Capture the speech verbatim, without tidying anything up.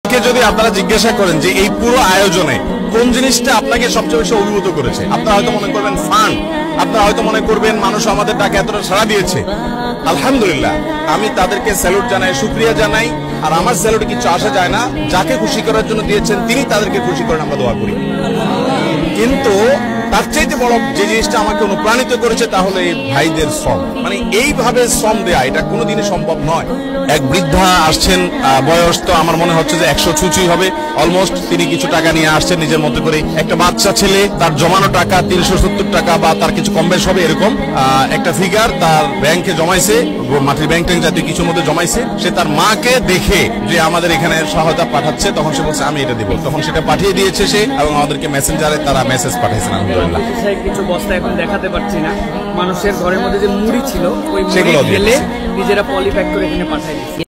যদি আপনারা জিজ্ঞাসা করেন যে এই পুরো আয়োজনে কোন জিনিসটা আপনাকে সবচেয়ে বেশি অভিভূত করেছে, আপনারা হয়তো মনে করবেন ফান, আপনারা হয়তো মনে করবেন মানুষ আমাদের ডাকে এতটা সাড়া দিয়েছে। আলহামদুলিল্লাহ, আমি তাদেরকে স্যালুট জানাই, শুকরিয়া জানাই। আর আমার স্যালুটে কিছু আসা যায় না, যাকে খুশি করার জন্য দিয়েছেন তিনি তাদেরকে খুশি করেন, আমরা দোয়া করি। কিন্তু তার চাইতে বড় যে জিনিসটা আমাকে অনুপ্রাণিত করেছে তা হলো এই ভাইদের শ্রম, মানে এইভাবে শ্রম দেয়া এটা কোনোদিনই সম্ভব নয়। এক বৃদ্ধা আসছেন, বয়স তো আমার মনে হচ্ছে যে একশো ছুঁচুই হবে অলমোস্ট। তিনি কিছু টাকা নিয়ে আসছেন নিজের মতো করে। একটা বাচ্চা ছেলে, তার জমানো টাকা তিনশো সত্তর টাকা বা তার কিছু কম বেশ হবে এরকম একটা ফিগার তার ব্যাংকে জমাইছে, মাটির ব্যাংক ট্যাঙ্ক জাতীয় কিছুর মধ্যে জমাইছে। সে তার মাকে দেখে যে আমাদের এখানে সহায়তা পাঠাচ্ছে, তখন সে বলছে আমি এটা দিব, তখন সেটা পাঠিয়ে দিয়েছে সে, এবং আমাদেরকে মেসেঞ্জারে তারা মেসেজ পাঠিয়েছেন। আলহামদুলিল্লাহ, কিছু বস্তা এখন দেখাতে পারছি না, মানুষের ঘরের মধ্যে যে মুড়ি ছিল ওই মুড়ি ঢেলে নিজেরা পলি প্যাক করে এখানে পাঠাই দিচ্ছে।